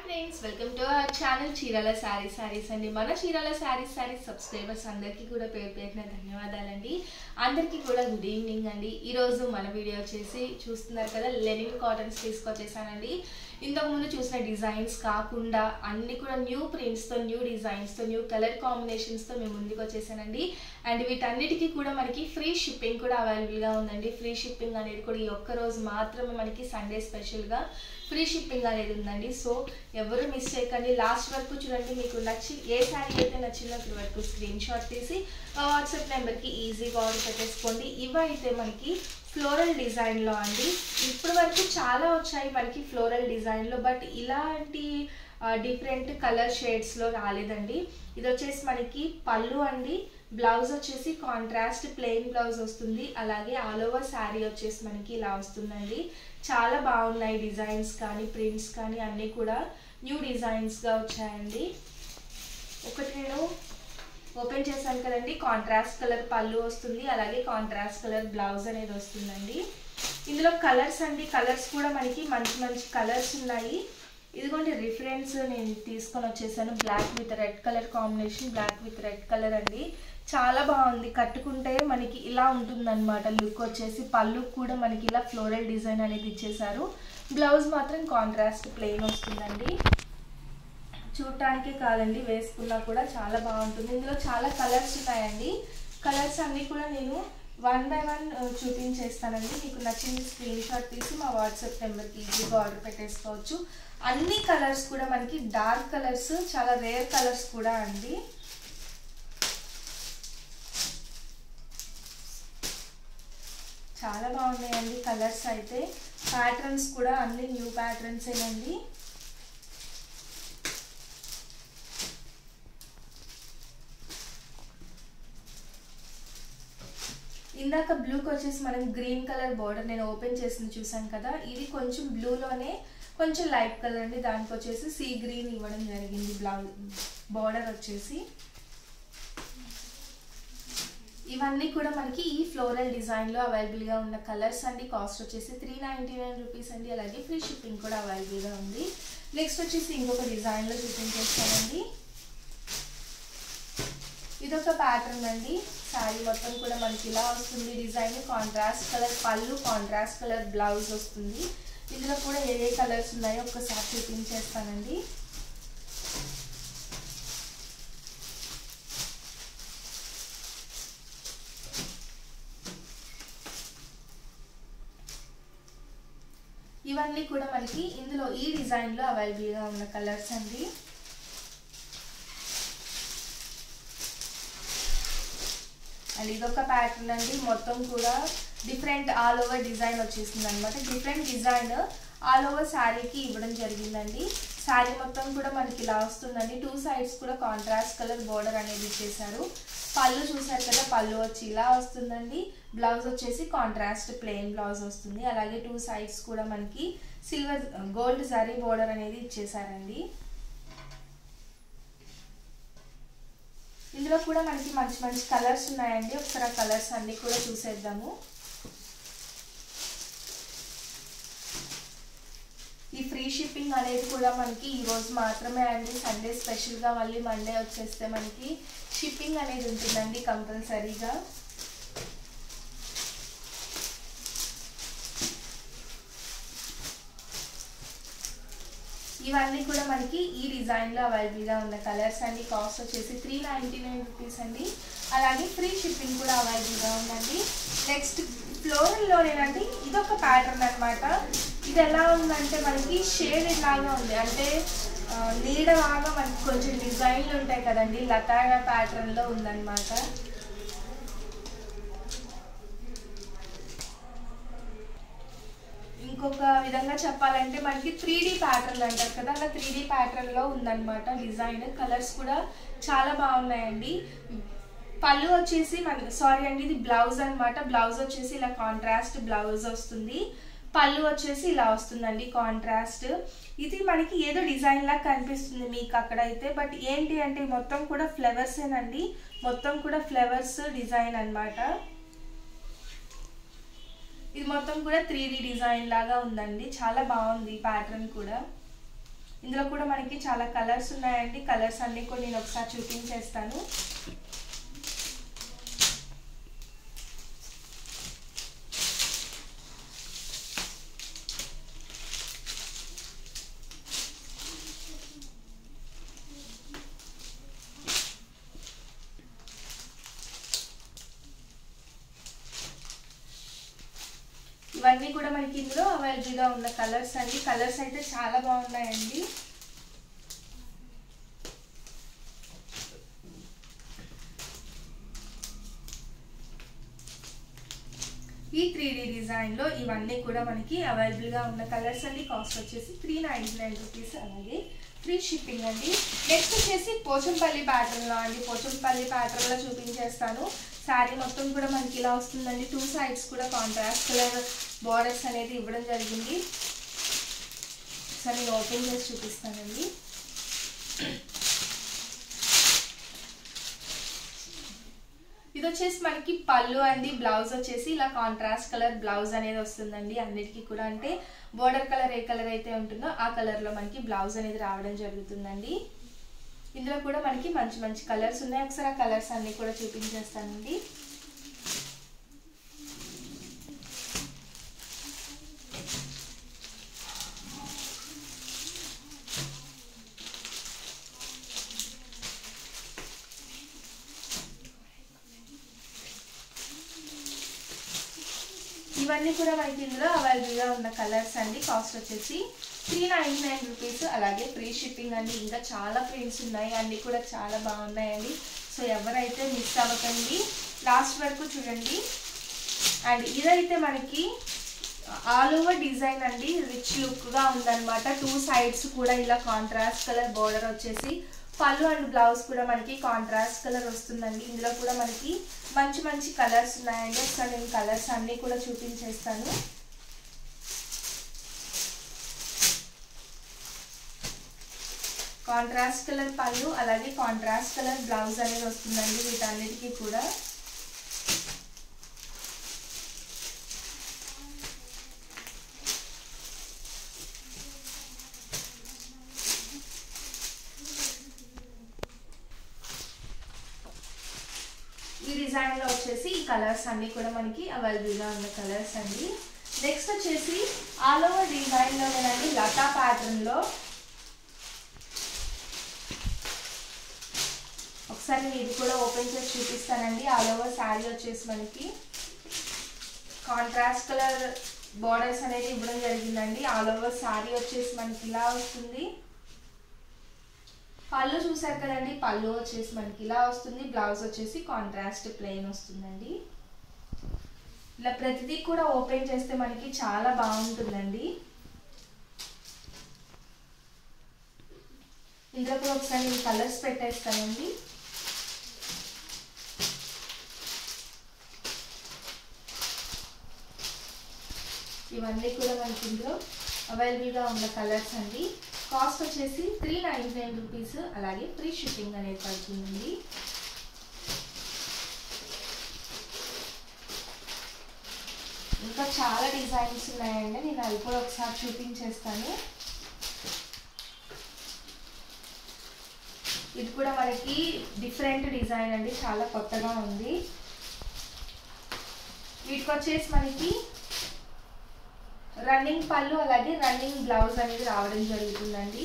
Friends welcome to our channel Chirala sarees అండి. మన Chirala saris subscribers అందరికీ కూడా పేరు పేరున ధన్యవాదాలండి. అందరికీ కూడా గుడ్ ఈవినింగ్ అండి. ఈరోజు మన వీడియో వచ్చేసి చూస్తున్నారు కదా, లెనిన్ కాటన్స్ తీసుకొచ్చేసానండి. ఇంతకుముందు చూసిన డిజైన్స్ కాకుండా అన్ని కూడా న్యూ ప్రింట్స్తో, న్యూ డిజైన్స్తో, న్యూ కలర్ కాంబినేషన్స్తో మేము ముందుకు వచ్చేసానండి. అండ్ వీటన్నిటికీ కూడా మనకి ఫ్రీ షిప్పింగ్ కూడా అవైలబుల్గా ఉందండి. ఫ్రీ షిప్పింగ్ అనేది కూడా ఈ ఒక్క రోజు మాత్రమే మనకి సండే స్పెషల్గా ఫ్రీ షిప్పింగ్ అనేది ఉందండి. సో ఎవరు మిస్ చేయకండి, లాస్ట్ వరకు చూడండి. మీకు నచ్చి ఏ శారీ అయితే నచ్చిందో అక్కడి వరకు స్క్రీన్ షాట్ తీసి వాట్సాప్ నెంబర్కి ఈజీగా ఆర్డర్ పెట్టేసుకోండి. ఇవైతే మనకి ఫ్లోరల్ డిజైన్లో అండి. ఇప్పటి వరకు చాలా వచ్చాయి మనకి ఫ్లోరల్ డిజైన్లో, బట్ ఇలాంటి డిఫరెంట్ కలర్ షేడ్స్లో రాలేదండి. ఇది వచ్చేసి మనకి పళ్ళు అండి. బ్లౌజ్ వచ్చేసి కాంట్రాస్ట్ ప్లెయిన్ బ్లౌజ్ వస్తుంది. అలాగే ఆల్ ఓవర్ శారీ వచ్చేసి మనకి ఇలా వస్తుందండి. చాలా బాగున్నాయి డిజైన్స్ కానీ ప్రింట్స్ కానీ అన్నీ కూడా న్యూ డిజైన్స్గా వచ్చాయండి. ఒకటి నేను ఓపెన్ చేశాను కదండి, కాంట్రాస్ట్ కలర్ పళ్ళు వస్తుంది, అలాగే కాంట్రాస్ట్ కలర్ బ్లౌజ్ అనేది వస్తుందండి. ఇందులో కలర్స్ అండి, కలర్స్ కూడా మనకి మంచి మంచి కలర్స్ ఉన్నాయి. ఇదిగోండి రిఫరెన్స్ నేను తీసుకొని వచ్చేసాను. Black with red colour combination, black with red colour అండి. చాలా బాగుంది. కట్టుకుంటే మనకి ఇలా ఉంటుందన్నమాట లుక్ వచ్చేసి. పళ్ళు కూడా మనకి ఇలా ఫ్లోరల్ డిజైన్ అనేది ఇచ్చేసారు. బ్లౌజ్ మాత్రం కాంట్రాస్ట్ ప్లెయిన్ వస్తుందండి. చూడటానికే కాదండి, వేసుకున్నా కూడా చాలా బాగుంటుంది. ఇందులో చాలా కలర్స్ ఉన్నాయండి. కలర్స్ అన్నీ కూడా నేను 1 by 1 చూపించేస్తానండి. మీకు నచ్చింది స్క్రీన్ షాట్ తీసి మా వాట్సాప్ నెంబర్కి ఈజీగా ఆర్డర్ పెట్టేసుకోవచ్చు. అన్ని కలర్స్ కూడా మనకి డార్క్ కలర్స్, చాలా రేర్ కలర్స్ కూడా అండి. చాలా బాగున్నాయండి కలర్స్ అయితే. ప్యాటర్న్స్ కూడా అన్ని న్యూ ప్యాటర్న్స్ ఏనండి. ఇందాక బ్లూకి వచ్చేసి మనం గ్రీన్ కలర్ బార్డర్ నేను ఓపెన్ చేసింది చూసాం కదా, ఇది కొంచెం బ్లూలోనే కొంచెం లైట్ కలర్ అండి. దానికి వచ్చేసి సీ గ్రీన్ ఇవ్వడం జరిగింది బ్లౌజ్ బార్డర్ వచ్చేసి. ఇవన్నీ కూడా మనకి ఈ ఫ్లోరల్ డిజైన్లో అవైలబుల్గా ఉన్న కలర్స్ అండి. కాస్ట్ వచ్చేసి 399 రూపీస్ అండి. అలాగే ఫ్రీ షిప్పింగ్ కూడా అవైలబుల్గా ఉంది. నెక్స్ట్ వచ్చేసి ఇంకొక డిజైన్లో చూపించేస్తానండి. ఇదొక ప్యాటర్న్ అండి. శారీ మొత్తం కూడా మనకి ఇలా వస్తుంది డిజైన్. కాంట్రాస్ట్ కలర్ పళ్ళు, కాంట్రాస్ట్ కలర్ బ్లౌజ్ వస్తుంది. ఇందులో కూడా ఏ ఏ కలర్స్ ఉన్నాయో ఒక్కసారి చూపించేస్తానండి. ఇవన్నీ కూడా మనకి ఇందులో ఈ డిజైన్లో అవైలబుల్గా ఉన్న కలర్స్ అండి. అండ్ ఇదొక ప్యాటర్న్ అండి. మొత్తం కూడా డిఫరెంట్ ఆల్ ఓవర్ డిజైన్ వచ్చేసింది అనమాట. డిఫరెంట్ డిజైన్ ఆల్ ఓవర్ శారీకి ఇవ్వడం జరిగిందండి. శారీ మొత్తం కూడా మనకి ఇలా వస్తుందండి. 2 సైడ్స్ కూడా కాంట్రాస్ట్ కలర్ బోర్డర్ అనేది ఇచ్చేసారు. పళ్ళు చూసారు కదా, పళ్ళు వచ్చి ఇలా వస్తుందండి. బ్లౌజ్ వచ్చేసి కాంట్రాస్ట్ ప్లెయిన్ బ్లౌజ్ వస్తుంది. అలాగే 2 సైడ్స్ కూడా మనకి సిల్వర్ గోల్డ్ జరీ బోర్డర్ అనేది ఇచ్చేసారండి. ఇందులో కూడా మనకి మంచి మంచి కలర్స్ ఉన్నాయండి. ఒకసారి ఆ కలర్స్ అన్ని కూడా చూసేద్దాము. ఈ ఫ్రీ షిప్పింగ్ అనేది కూడా మనకి ఈరోజు మాత్రమే అండి. సండే స్పెషల్గా మళ్ళీ మండే వచ్చేస్తే మనకి షిప్పింగ్ అనేది ఉంటుందండి కంపల్సరీగా. ఇవన్నీ కూడా మనకి ఈ డిజైన్లో అవైలబుల్గా ఉన్న కలర్స్ అండి. కాస్ట్ వచ్చేసి 399 రూపీస్ అండి. అలాగే ఫ్రీ షిప్పింగ్ కూడా అవైలబుల్గా ఉందండి. నెక్స్ట్ ఫ్లోరల్లోనేనండి ఇదొక ప్యాటర్న్ అనమాట. ఇది ఎలా ఉందంటే మనకి షేడ్ లాగా ఉంది, అంటే నీడలాగా మనకి కొంచెం డిజైన్లు ఉంటాయి కదండి, లతాగా ప్యాటర్న్లో ఉందన్నమాట. ఇంకొక విధంగా చెప్పాలంటే మనకి 3D ప్యాటర్న్ అంటారు కదా, అలా 3D ప్యాటర్న్లో ఉందన్నమాట డిజైన్. కలర్స్ కూడా చాలా బాగున్నాయండి. పళ్ళు వచ్చేసి సారీ అండి, ఇది బ్లౌజ్ అనమాట. బ్లౌజ్ వచ్చేసి ఇలా కాంట్రాస్ట్ బ్లౌజ్ వస్తుంది. పళ్ళు వచ్చేసి ఇలా వస్తుందండి కాంట్రాస్ట్. ఇది మనకి ఏదో డిజైన్ లాగా కనిపిస్తుంది మీకు అక్కడైతే, బట్ ఏంటి అంటే మొత్తం కూడా ఫ్లవర్సేనండి. మొత్తం కూడా ఫ్లవర్స్ డిజైన్ అనమాట. ఇది మొత్తం కూడా 3D డిజైన్ లాగా ఉందండి. చాలా బాగుంది ప్యాటర్న్ కూడా. ఇందులో కూడా మనకి చాలా కలర్స్ ఉన్నాయండి. కలర్స్ అన్నీ కూడా నేను ఒకసారి చూపించేస్తాను. ఇవన్నీ కూడా మనకి ఇందులో అవైలబుల్గా ఉన్న కలర్స్ అండి. కలర్స్ అయితే చాలా బాగున్నాయండి. ఈ 3D డిజైన్లో ఇవన్నీ కూడా మనకి అవైలబుల్గా ఉన్న కలర్స్ అండి. కాస్ట్ వచ్చేసి 399 రూపీస్, అలాగే ఫ్రీ షిప్పింగ్ అండి. నెక్స్ట్ వచ్చేసి పోచంపల్లి ప్యాటర్న్లో అండి. పోచంపల్లి ప్యాటర్న్లో చూపించేస్తాను. శారీ మొత్తం కూడా మనకి ఇలా వస్తుందండి. 2 సైడ్స్ కూడా కాంట్రాస్ట్ కలర్ బార్డర్స్ అనేది ఇవ్వడం జరిగింది. సరే నేను ఓపెన్ చేసి చూపిస్తానండి. ఇది వచ్చేసి మనకి పళ్ళు అండి. బ్లౌజ్ వచ్చేసి ఇలా కాంట్రాస్ట్ కలర్ బ్లౌజ్ అనేది వస్తుందండి. అన్నిటికీ కూడా అంటే బోర్డర్ కలర్ ఏ కలర్ అయితే ఉంటుందో ఆ కలర్లో మనకి బ్లౌజ్ అనేది రావడం జరుగుతుందండి. ఇందులో కూడా మనకి మంచి మంచి కలర్స్ ఉన్నాయి. ఒకసారి ఆ కలర్స్ అన్నీ కూడా చూపించేస్తానండి. ఇవన్నీ కూడా మనకి ఇందులో అవైలబుల్గా ఉన్న కలర్స్ అండి. కాస్ట్ వచ్చేసి 399 రూపీస్, అలాగే ఫ్రీ షిప్పింగ్ అండి. ఇంకా చాలా ప్రింట్స్ ఉన్నాయి, అన్నీ కూడా చాలా బాగున్నాయండి. సో ఎవరైతే మిస్ అవ్వకండి, లాస్ట్ వరకు చూడండి. అండ్ ఇదైతే మనకి ఆల్ ఓవర్ డిజైన్ అండి. రిచ్ లుక్గా ఉందన్నమాట. 2 సైడ్స్ కూడా ఇలా కాంట్రాస్ట్ కలర్ బోర్డర్ వచ్చేసి పళ్ళు అండ్ బ్లౌజ్ కూడా మనకి కాంట్రాస్ట్ కలర్ వస్తుందండి. ఇందులో కూడా మనకి మంచి మంచి కలర్స్ ఉన్నాయండి. ఒకసారి నేను కలర్స్ అన్నీ కూడా చూపించేస్తాను. కాంట్రాస్ట్ కలర్ పళ్ళు, అలాగే కాంట్రాస్ట్ కలర్ బ్లౌజ్ అనేది వస్తుందండి వీటన్నిటికీ కూడా. ఈ డిజైన్లో వచ్చేసి ఈ కలర్స్ అన్నీ కూడా మనకి అవైలబుల్గా ఉన్న కలర్స్ అండి. నెక్స్ట్ వచ్చేసి ఆల్ ఓవర్ డిజైన్లోనేనండి లతా ప్యాటర్న్లో. ఒకసారి నేను ఇది కూడా ఓపెన్ చేసి చూపిస్తానండి. ఆల్ ఓవర్ శారీ వచ్చేసి మనకి కాంట్రాస్ట్ కలర్ బార్డర్స్ అనేది ఇవ్వడం జరిగిందండి. ఆల్ ఓవర్ శారీ వచ్చేసి మనకి ఇలా వస్తుంది. పళ్ళు చూసారు కదండి, పళ్ళు వచ్చేసి మనకి ఇలా వస్తుంది. బ్లౌజ్ వచ్చేసి కాంట్రాస్ట్ ప్లెయిన్ వస్తుందండి. ఇలా ప్రతిదీ కూడా ఓపెన్ చేస్తే మనకి చాలా బాగుంటుందండి. ఇందులో కూడా ఒకసారి నేను కలర్స్ పెట్టేస్తానండి. ఇవన్నీ కూడా మనకి ఇందులో అవైలబుల్గా ఉన్న కలర్స్ అండి. కాస్ట్ వచ్చేసి 399 రూపీస్, అలాగే ఫ్రీ షిప్పింగ్ అనేది పడుతుందండి. ఇంకా చాలా డిజైన్స్ ఉన్నాయండి. నేను అవి కూడా ఒకసారి చూపించేస్తాను. ఇది కూడా మనకి డిఫరెంట్ డిజైన్ అండి, చాలా కొత్తగా ఉంది. వీటికి వచ్చేసి మనకి రన్నింగ్ పళ్ళు, అలాగే రన్నింగ్ బ్లౌజ్ అనేది రావడం జరుగుతుందండి.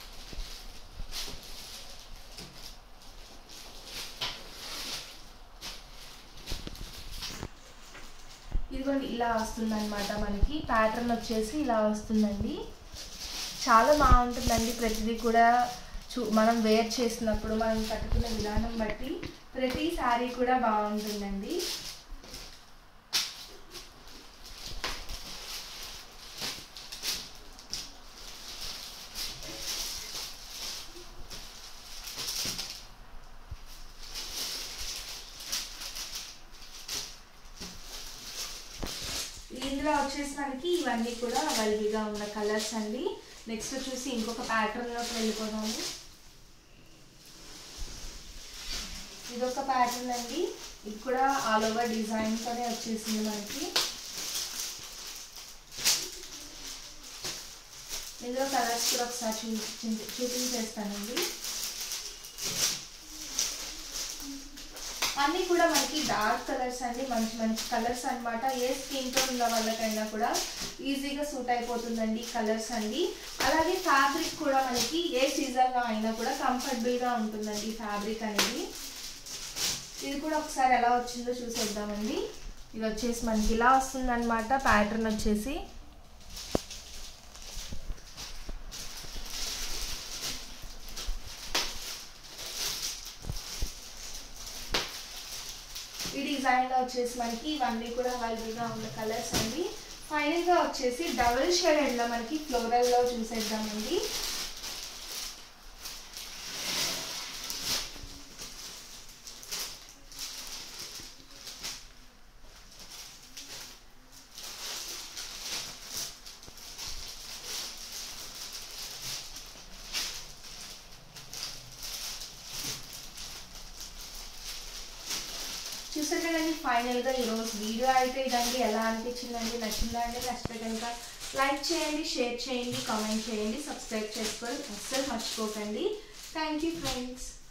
ఇదిగోండి ఇలా వస్తుంది అనమాట. మనకి ప్యాటర్న్ వచ్చేసి ఇలా వస్తుందండి. చాలా బాగుంటుందండి. ప్రతిదీ కూడా మనం వేర్ చేసినప్పుడు మనం కట్టుకునే విధానం బట్టి ప్రతి శారీ కూడా బాగుంటుందండి. ఇందులో వచ్చేసి మనకి ఇవన్నీ కూడా అవైలబుల్గా ఉన్న కలర్స్ అండి. నెక్స్ట్ వచ్చేసి ఇంకొక ప్యాటర్న్లోకి వెళ్ళిపోదాము. ఇదొక ప్యాటర్న్ అండి. ఇది కూడా ఆల్ ఓవర్ డిజైన్తోనే వచ్చేసింది మనకి. ఇందులో కలర్స్ కూడా ఒకసారి చూపించేస్తానండి. అన్నీ కూడా మనకి డార్క్ కలర్స్ అండి, మంచి మంచి కలర్స్ అనమాట. ఏ స్కిన్ టోన్ ఉన్న వాళ్ళకైనా కూడా ఈజీగా సూట్ అయిపోతుందండి కలర్స్ అండి. అలాగే ఫ్యాబ్రిక్ కూడా మనకి ఏ సీజన్లో అయినా కూడా కంఫర్టబుల్గా ఉంటుందండి ఫ్యాబ్రిక్ అనేది. ఇది కూడా ఒకసారి ఎలా వచ్చిందో చూసేద్దామండి. ఇది వచ్చేసి మనకి ఇలా వస్తుందన్నమాట ప్యాటర్న్ వచ్చేసి. ఈ డిజైన్లో వచ్చేసి మనకి ఇవన్నీ కూడా అవైలబుల్గా ఉన్న కలర్స్ అండి. ఫైనల్గా వచ్చేసి డబుల్ షేడెడ్లో మనకి ఫ్లోరల్లో చూసేద్దామండి. చూసారు కదండి ఫైనల్గా ఈరోజు వీడియో అయితే ఇదండి. ఎలా అనిపించిందండి, నచ్చిందా అండి? నచ్చితే కనుక లైక్ చేయండి, షేర్ చేయండి, కామెంట్ చేయండి, సబ్స్క్రైబ్ చేసుకోవాలి అస్సలు మర్చిపోకండి. Thank you friends.